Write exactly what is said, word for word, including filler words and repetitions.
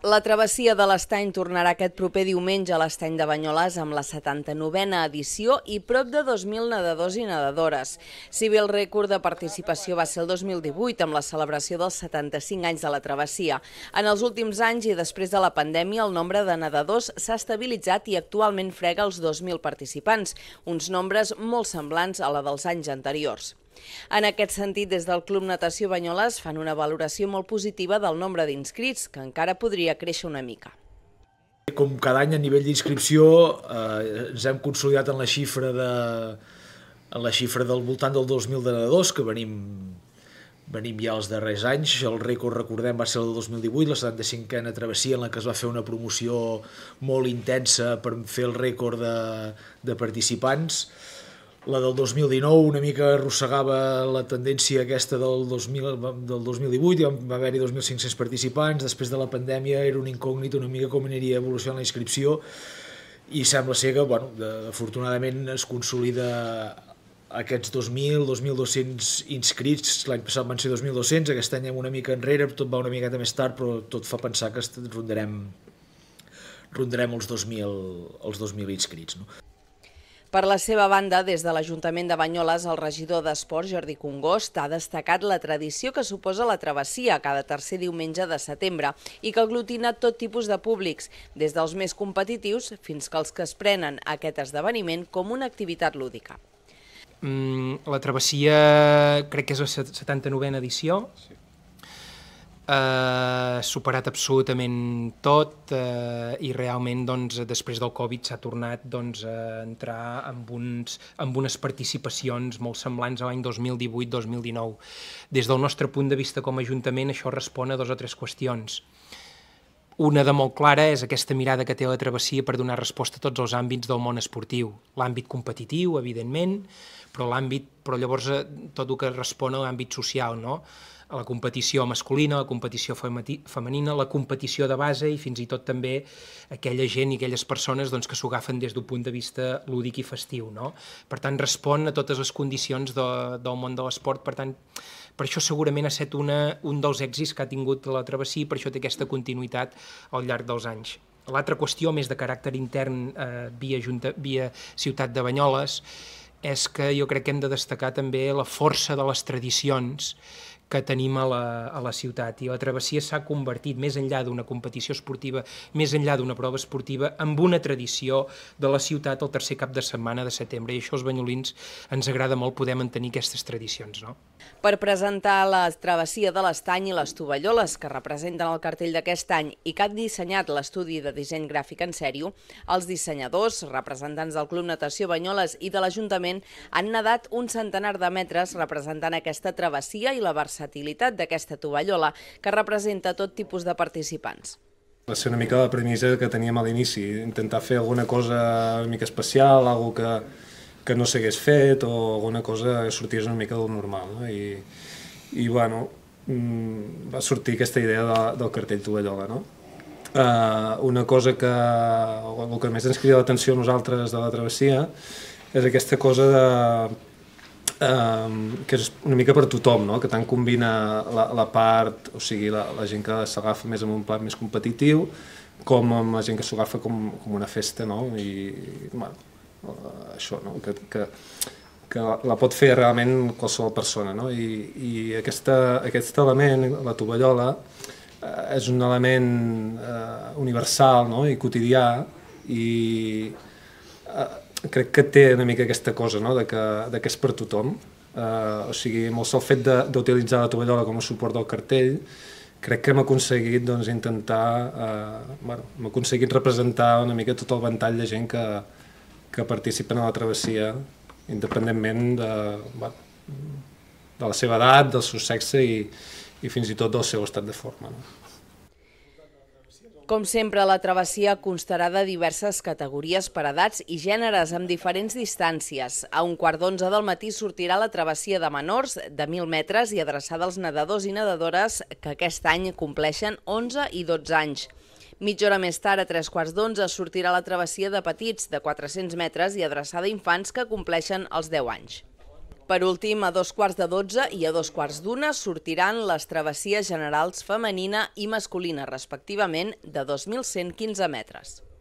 La travessia de l'Estany tornarà aquest proper diumenge a l'Estany de Banyoles amb la setanta-novena edició i prop de dos mil nedadors i nedadores. Si bé el rècord de participació va ser el dos mil divuit amb la celebració dels setanta-cinc anys de la travessia, en els últims anys i després de la pandèmia el nombre de nedadors s'ha estabilitzat i actualment frega els dos mil participants, uns nombres molt semblants a la dels anys anteriors. En aquest sentit, des del Club Natació Banyoles fan una valoració molt positiva del nombre d'inscrits, que encara podria créixer una mica. Com cada any a nivell d'inscripció eh, ens hem consolidat en la xifra, de, en la xifra del voltant del dos mil de nedadors, que venim, venim ja els darrers anys. El rècord, recordem, va ser el del dos mil divuit, la setanta-cinquena travessia en la que es va fer una promoció molt intensa per fer el rècord de, de participants. La del dos mil dinou una mica arrossegava la tendència aquesta del dos mil, del dos mil divuit, va haver-hi dos mil cinc-cents participants, després de la pandèmia era un incògnit una mica com aniria evolucionant la inscripció i sembla ser que, bueno, afortunadament es consolida aquests dos mil, dos mil dos-cents inscrits. L'any passat van ser dos mil dos-cents, aquest any una mica enrere, tot va una miqueta més tard, però tot fa pensar que rondarem, rondarem els dos mil, els dos mil inscrits, no? Per la seva banda, des de l'Ajuntament de Banyoles, el regidor d'Esports, Jordi Congost, ha destacat la tradició que suposa la travessia cada tercer diumenge de setembre i que aglutina tot tipus de públics, des dels més competitius fins que els que es prenen aquest esdeveniment com una activitat lúdica. Mm, la travessia crec que és la setanta-novena edició. Sí. Uh, superat absolutament tot uh, i realment doncs, després del Covid s'ha tornat doncs, a entrar amb, uns, amb unes participacions molt semblants a l'any dos mil divuit dos mil dinou. Des del nostre punt de vista com a Ajuntament això respon a dues o tres qüestions. Una de molt clara és aquesta mirada que té la travessia per donar resposta a tots els àmbits del món esportiu. L'àmbit competitiu, evidentment, però l'àmbit, però llavors tot el que respon a l'àmbit social, no? A la competició masculina, la competició femenina, la competició de base i fins i tot també aquella gent i aquelles persones doncs, que s'ho agafen des d'un punt de vista lúdic i festiu, no? Per tant, respon a totes les condicions de, del món de l'esport, per tant, per això segurament ha estat una, un dels èxits que ha tingut la travessia i per això té aquesta continuïtat al llarg dels anys. L'altra qüestió, més de caràcter intern eh, via, Junta, via Ciutat de Banyoles, és que jo crec que hem de destacar també la força de les tradicions que tenim a la, a la ciutat, i la travessia s'ha convertit, més enllà d'una competició esportiva, més enllà d'una prova esportiva, amb una tradició de la ciutat el tercer cap de setmana de setembre, i això als banyolins ens agrada molt poder mantenir aquestes tradicions, no? Per presentar la travessia de l'Estany i les tovalloles que representen el cartell d'aquest any i que han dissenyat l'estudi de disseny gràfic en sèrio, els dissenyadors, representants del Club Natació Banyoles i de l'Ajuntament han nedat un centenar de metres representant aquesta travessia i la versatilitat d'aquesta tovallola que representa tot tipus de participants. Va ser una mica la premissa que teníem a l'inici, intentar fer alguna cosa una mica especial, alguna que que no s'hagués fet o alguna cosa que sortís una mica del normal, no? I, i bueno, va sortir aquesta idea de, del cartell tovallola, no? Uh, una cosa que, el que més ens crida l'atenció a nosaltres de la travessia és aquesta cosa de, uh, que és una mica per tothom, no? Que tant combina la, la part, o sigui, la, la gent que s'agafa més amb un plat més competitiu, com amb la gent que s'ho agafa com, com una festa, no? I, bueno, això, no? que, que, que la pot fer realment qualsevol persona, no? I, i aquesta, aquest element, la tovallola, eh, és un element eh, universal, no? I quotidià, i eh, crec que té una mica aquesta cosa, no? de, que, de que és per tothom, eh, o sigui, amb el sol fet d'utilitzar la tovallola com a suport del cartell, crec que hem aconseguit doncs, intentar, eh, bueno, hem aconseguit representar una mica tot el ventall de gent que que participen a la travessia, independentment de, bueno, de la seva edat, del seu sexe i, i fins i tot del seu estat de forma, no? Com sempre, la travessia constarà de diverses categories per edats i gèneres amb diferents distàncies. A un quart d'onze del matí sortirà la travessia de menors de mil metres i adreçada als nedadors i nedadores que aquest any compleixen onze i dotze anys. Mitja hora més tard, a tres quarts d'onze, sortirà la travessia de petits de quatre-cents metres i adreçada a infants que compleixen els deu anys. Per últim, a dos quarts de dotze i a dos quarts d'una sortiran les travessies generals femenina i masculina, respectivament, de dos mil cent quinze metres.